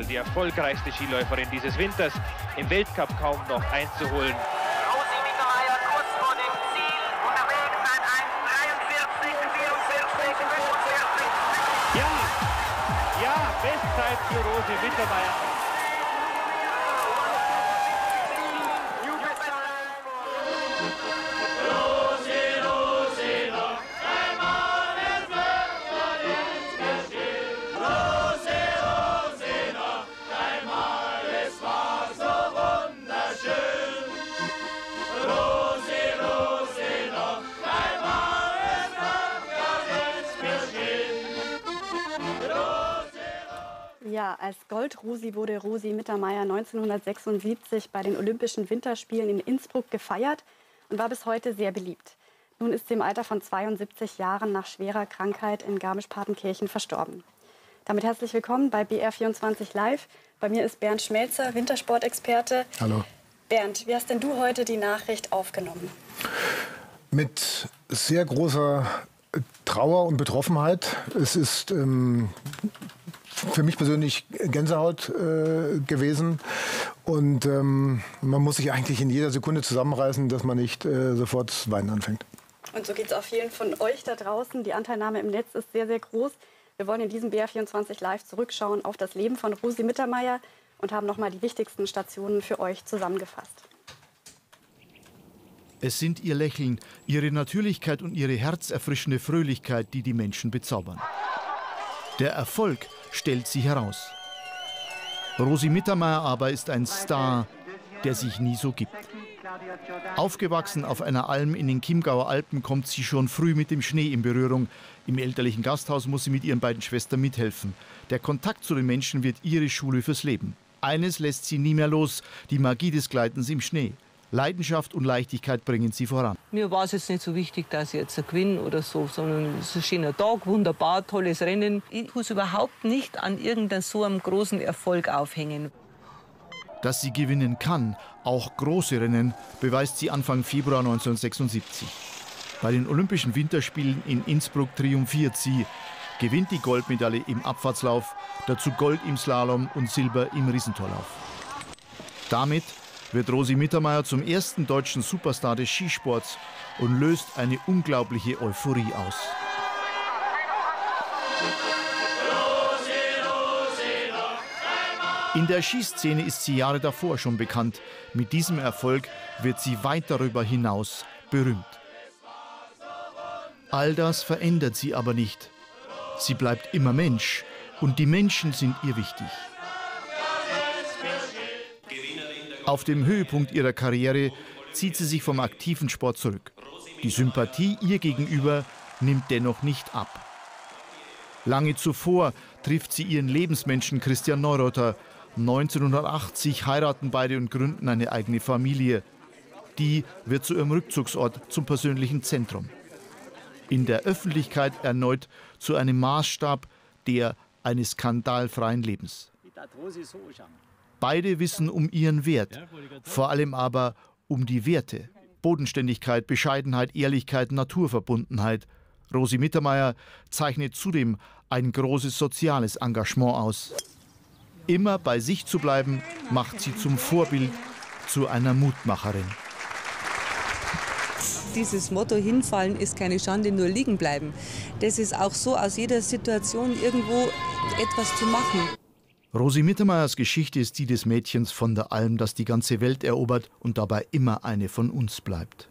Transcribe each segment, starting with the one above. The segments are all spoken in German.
die erfolgreichste Skiläuferin dieses Winters, im Weltcup kaum noch einzuholen. Rosi Mittermeier kurz vor dem Ziel, unterwegs an 1,43, 44, 45. Ja, Bestzeit für Rosi Mittermeier. Ja, als Gold-Rosi wurde Rosi Mittermeier 1976 bei den Olympischen Winterspielen in Innsbruck gefeiert und war bis heute sehr beliebt. Nun ist sie im Alter von 72 Jahren nach schwerer Krankheit in Garmisch-Partenkirchen verstorben. Damit herzlich willkommen bei BR24 Live. Bei mir ist Bernd Schmelzer, Wintersportexperte. Hallo. Bernd, wie hast denn du heute die Nachricht aufgenommen? Mit sehr großer Trauer und Betroffenheit. Es ist für mich persönlich Gänsehaut gewesen. Und man muss sich eigentlich in jeder Sekunde zusammenreißen, dass man nicht sofort das Weinen anfängt. Und so geht es auch vielen von euch da draußen. Die Anteilnahme im Netz ist sehr, sehr groß. Wir wollen in diesem BR24 Live zurückschauen auf das Leben von Rosi Mittermeier und haben nochmal die wichtigsten Stationen für euch zusammengefasst. Es sind ihr Lächeln, ihre Natürlichkeit und ihre herzerfrischende Fröhlichkeit, die die Menschen bezaubern. Der Erfolg stellt sie heraus. Rosi Mittermeier aber ist ein Star, der sich nie so gibt. Aufgewachsen auf einer Alm in den Chiemgauer Alpen kommt sie schon früh mit dem Schnee in Berührung. Im elterlichen Gasthaus muss sie mit ihren beiden Schwestern mithelfen. Der Kontakt zu den Menschen wird ihre Schule fürs Leben. Eines lässt sie nie mehr los, die Magie des Gleitens im Schnee. Leidenschaft und Leichtigkeit bringen sie voran. Mir war es jetzt nicht so wichtig, dass ich jetzt gewinne oder so, sondern es ist ein schöner Tag, wunderbar, tolles Rennen. Ich muss überhaupt nicht an irgendeinem so einem großen Erfolg aufhängen. Dass sie gewinnen kann, auch große Rennen, beweist sie Anfang Februar 1976. Bei den Olympischen Winterspielen in Innsbruck triumphiert sie, gewinnt die Goldmedaille im Abfahrtslauf, dazu Gold im Slalom und Silber im Riesentorlauf. Damit wird Rosi Mittermeier zum ersten deutschen Superstar des Skisports und löst eine unglaubliche Euphorie aus. In der Skiszene ist sie Jahre davor schon bekannt. Mit diesem Erfolg wird sie weit darüber hinaus berühmt. All das verändert sie aber nicht. Sie bleibt immer Mensch und die Menschen sind ihr wichtig. Auf dem Höhepunkt ihrer Karriere zieht sie sich vom aktiven Sport zurück. Die Sympathie ihr gegenüber nimmt dennoch nicht ab. Lange zuvor trifft sie ihren Lebensmenschen Christian Neureuther. 1980 heiraten beide und gründen eine eigene Familie. Die wird zu ihrem Rückzugsort, zum persönlichen Zentrum. In der Öffentlichkeit erneut zu einem Maßstab der eines skandalfreien Lebens. Beide wissen um ihren Wert, vor allem aber um die Werte. Bodenständigkeit, Bescheidenheit, Ehrlichkeit, Naturverbundenheit. Rosi Mittermeier zeichnet zudem ein großes soziales Engagement aus. Immer bei sich zu bleiben, macht sie zum Vorbild, zu einer Mutmacherin. Dieses Motto, hinfallen ist keine Schande, nur liegen bleiben. Das ist auch so, aus jeder Situation irgendwo etwas zu machen. Rosi Mittermeiers Geschichte ist die des Mädchens von der Alm, das die ganze Welt erobert und dabei immer eine von uns bleibt.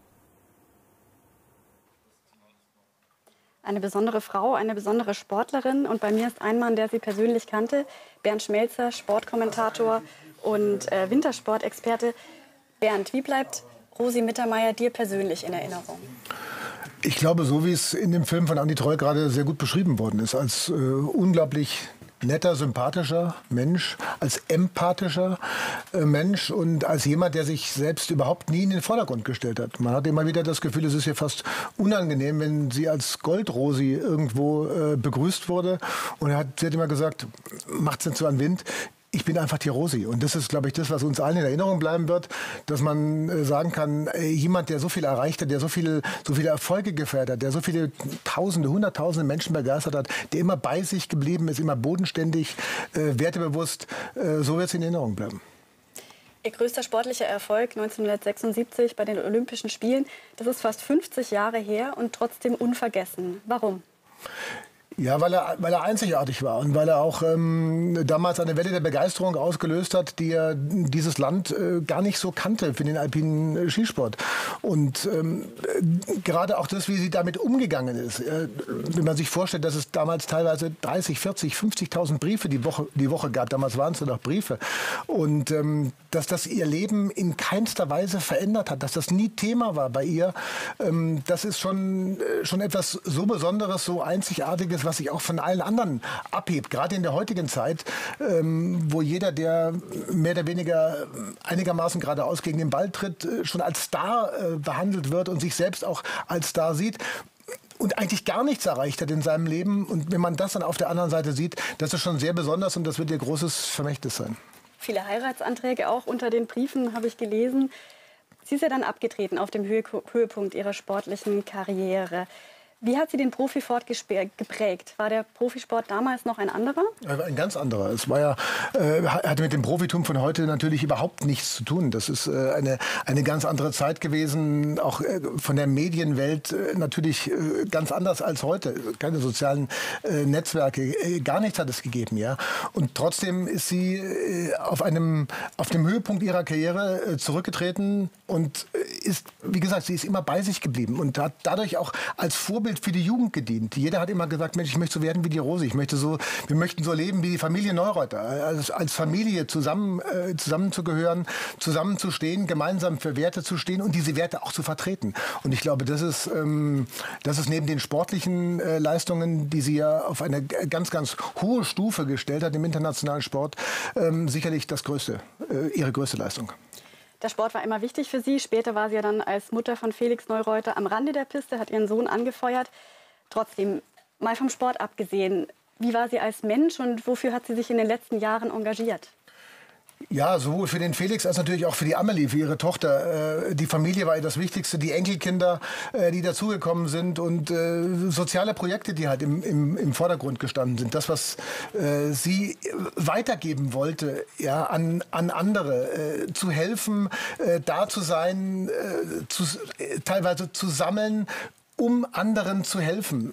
Eine besondere Frau, eine besondere Sportlerin. Und bei mir ist ein Mann, der sie persönlich kannte. Bernd Schmelzer, Sportkommentator und Wintersportexperte. Bernd, wie bleibt Rosi Mittermeier dir persönlich in Erinnerung? Ich glaube, so wie es in dem Film von Andi Treu gerade sehr gut beschrieben worden ist, als unglaublich netter, sympathischer Mensch, als empathischer Mensch und als jemand, der sich selbst überhaupt nie in den Vordergrund gestellt hat. Man hat immer wieder das Gefühl, es ist ihr fast unangenehm, wenn sie als Gold-Rosi irgendwo begrüßt wurde. Und sie hat immer gesagt, macht's nicht so an Wind. ich bin einfach die Rosi. Und das ist, glaube ich, das, was uns allen in Erinnerung bleiben wird, dass man sagen kann, jemand, der so viel erreicht hat, der so viele Erfolge gefeiert hat, der so viele Tausende, Hunderttausende Menschen begeistert hat, der immer bei sich geblieben ist, immer bodenständig, wertebewusst, so wird es in Erinnerung bleiben. Ihr größter sportlicher Erfolg 1976 bei den Olympischen Spielen, das ist fast 50 Jahre her und trotzdem unvergessen. Warum? Ja, weil er einzigartig war und weil er auch damals eine Welle der Begeisterung ausgelöst hat, die er dieses Land gar nicht so kannte für den alpinen Skisport. Und gerade auch das, wie sie damit umgegangen ist. Wenn man sich vorstellt, dass es damals teilweise 30, 40, 50.000 Briefe die Woche gab. Damals waren es nur noch Briefe. Und dass das ihr Leben in keinster Weise verändert hat, dass das nie Thema war bei ihr, das ist schon etwas so Besonderes, so Einzigartiges, was sich auch von allen anderen abhebt. Gerade in der heutigen Zeit, wo jeder, der mehr oder weniger einigermaßen geradeaus gegen den Ball tritt, schon als Star behandelt wird und sich selbst auch als Star sieht. Und eigentlich gar nichts erreicht hat in seinem Leben. Und wenn man das dann auf der anderen Seite sieht, das ist schon sehr besonders und das wird ihr großes Vermächtnis sein. Viele Heiratsanträge auch unter den Briefen habe ich gelesen. Sie ist ja dann abgetreten auf dem Höhepunkt ihrer sportlichen Karriere. Wie hat sie den Profisport geprägt? War der Profisport damals noch ein anderer? Ein ganz anderer. Es war ja, hatte mit dem Profitum von heute natürlich überhaupt nichts zu tun. Das ist eine ganz andere Zeit gewesen, auch von der Medienwelt natürlich ganz anders als heute. Keine sozialen Netzwerke, gar nichts hat es gegeben. Ja? Und trotzdem ist sie auf dem Höhepunkt ihrer Karriere zurückgetreten und ist, wie gesagt, sie ist immer bei sich geblieben und hat dadurch auch als Vorbild für die Jugend gedient. Jeder hat immer gesagt, Mensch, ich möchte so werden wie die Rosi. Wir möchten so leben wie die Familie Neureuter. Als Familie zusammenzugehören, zusammenzustehen, gemeinsam für Werte zu stehen und diese Werte auch zu vertreten. Und ich glaube, das ist neben den sportlichen Leistungen, die sie ja auf eine ganz, ganz hohe Stufe gestellt hat im internationalen Sport, sicherlich ihre größte Leistung. Der Sport war immer wichtig für sie. Später war sie ja dann als Mutter von Felix Neureuter am Rande der Piste, hat ihren Sohn angefeuert. Trotzdem, mal vom Sport abgesehen, wie war sie als Mensch und wofür hat sie sich in den letzten Jahren engagiert? Ja, sowohl für den Felix als natürlich auch für die Amelie, für ihre Tochter. Die Familie war ihr das Wichtigste, die Enkelkinder, die dazugekommen sind und soziale Projekte, die halt im Vordergrund gestanden sind. Das, was sie weitergeben wollte, ja, an andere, zu helfen, da zu sein, teilweise zu sammeln, um anderen zu helfen.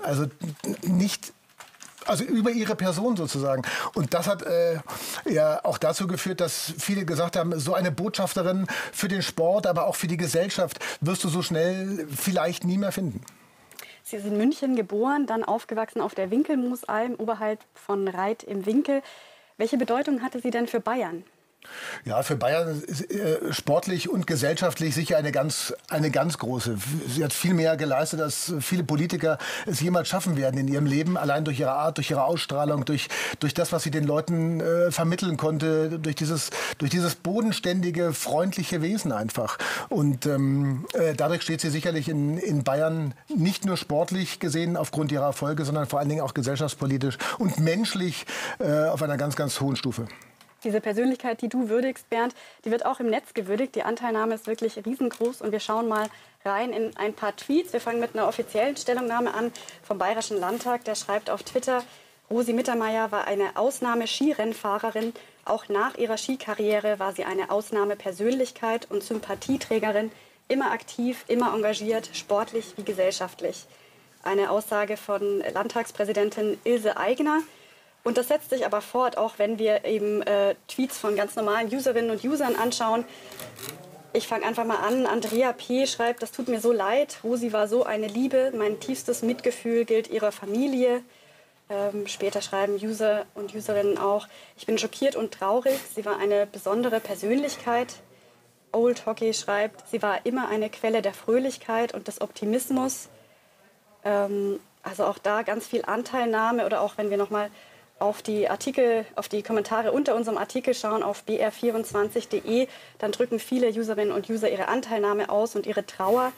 Also über ihre Person sozusagen. Und das hat ja auch dazu geführt, dass viele gesagt haben, so eine Botschafterin für den Sport, aber auch für die Gesellschaft wirst du so schnell vielleicht nie mehr finden. Sie ist in München geboren, dann aufgewachsen auf der Winkelmoosalm, oberhalb von Reit im Winkel. Welche Bedeutung hatte sie denn für Bayern? Ja, für Bayern ist sportlich und gesellschaftlich sicher eine ganz große. Sie hat viel mehr geleistet, als viele Politiker es jemals schaffen werden in ihrem Leben. Allein durch ihre Art, durch ihre Ausstrahlung, durch das, was sie den Leuten vermitteln konnte, durch dieses bodenständige, freundliche Wesen einfach. Und dadurch steht sie sicherlich in Bayern nicht nur sportlich gesehen aufgrund ihrer Erfolge, sondern vor allen Dingen auch gesellschaftspolitisch und menschlich auf einer ganz, ganz hohen Stufe. Diese Persönlichkeit, die du würdigst, Bernd, die wird auch im Netz gewürdigt. Die Anteilnahme ist wirklich riesengroß. Und wir schauen mal rein in ein paar Tweets. Wir fangen mit einer offiziellen Stellungnahme an vom Bayerischen Landtag. Der schreibt auf Twitter, Rosi Mittermeier war eine Ausnahme-Skirennfahrerin. Auch nach ihrer Skikarriere war sie eine Ausnahmepersönlichkeit und Sympathieträgerin. Immer aktiv, immer engagiert, sportlich wie gesellschaftlich. Eine Aussage von Landtagspräsidentin Ilse Aigner. Und das setzt sich aber fort, auch wenn wir eben Tweets von ganz normalen Userinnen und Usern anschauen. Ich fange einfach mal an. Andrea P. schreibt, das tut mir so leid. Rosi war so eine Liebe. Mein tiefstes Mitgefühl gilt ihrer Familie. Später schreiben User und Userinnen auch, ich bin schockiert und traurig. Sie war eine besondere Persönlichkeit. Old Hockey schreibt, sie war immer eine Quelle der Fröhlichkeit und des Optimismus. Also auch da ganz viel Anteilnahme. Oder auch wenn wir noch mal auf die Kommentare unter unserem Artikel schauen auf br24.de, dann drücken viele Userinnen und User ihre Anteilnahme aus und ihre Trauer.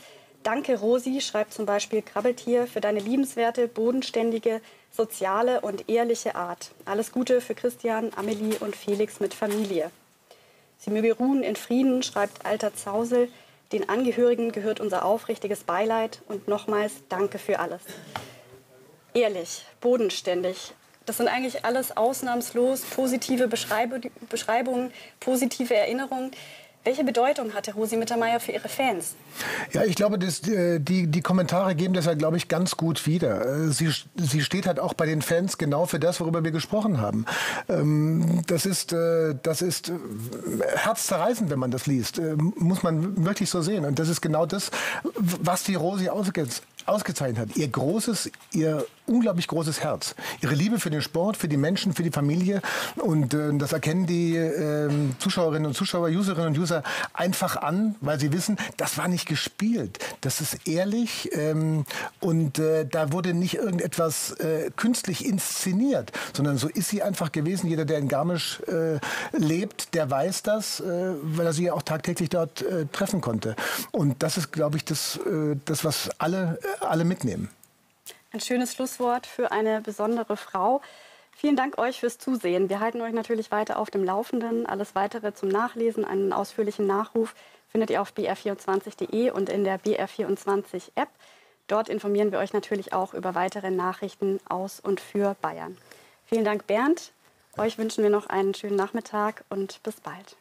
Danke, Rosi, schreibt zum Beispiel Krabbeltier, für deine liebenswerte, bodenständige, soziale und ehrliche Art. Alles Gute für Christian, Amelie und Felix mit Familie. Sie möge ruhen in Frieden, schreibt Alter Zausel. Den Angehörigen gehört unser aufrichtiges Beileid und nochmals Danke für alles. Ehrlich, bodenständig. Das sind eigentlich alles ausnahmslos positive Beschreibungen, positive Erinnerungen. Welche Bedeutung hatte Rosi Mittermeier für ihre Fans? Ja, ich glaube, die Kommentare geben das ja, glaube ich, ganz gut wider. Sie steht halt auch bei den Fans genau für das, worüber wir gesprochen haben. Das ist herzzerreißend, wenn man das liest. Muss man wirklich so sehen. Und das ist genau das, was die Rosi ausgezeichnet hat. Ihr unglaublich großes Herz. Ihre Liebe für den Sport, für die Menschen, für die Familie. Und das erkennen die Zuschauerinnen und Zuschauer, Userinnen und User einfach an, weil sie wissen, das war nicht gespielt. Das ist ehrlich und da wurde nicht irgendetwas künstlich inszeniert, sondern so ist sie einfach gewesen. Jeder, der in Garmisch lebt, der weiß das, weil er sie ja auch tagtäglich dort treffen konnte. Und das ist, glaube ich, das was alle mitnehmen. Ein schönes Schlusswort für eine besondere Frau. Vielen Dank euch fürs Zusehen. Wir halten euch natürlich weiter auf dem Laufenden. Alles Weitere zum Nachlesen, einen ausführlichen Nachruf findet ihr auf br24.de und in der BR24-App. Dort informieren wir euch natürlich auch über weitere Nachrichten aus und für Bayern. Vielen Dank, Bernd. Euch wünschen wir noch einen schönen Nachmittag und bis bald.